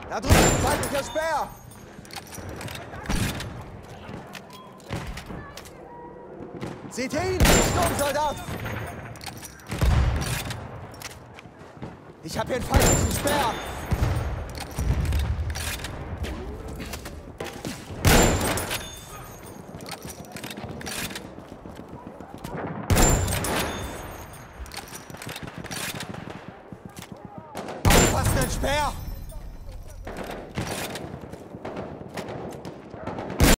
Da drüben, feindlicher Speer! Seht ihr ihn? Sturmsoldat! Ich hab hier einen feindlichen Speer! Aufpassen, ein Speer!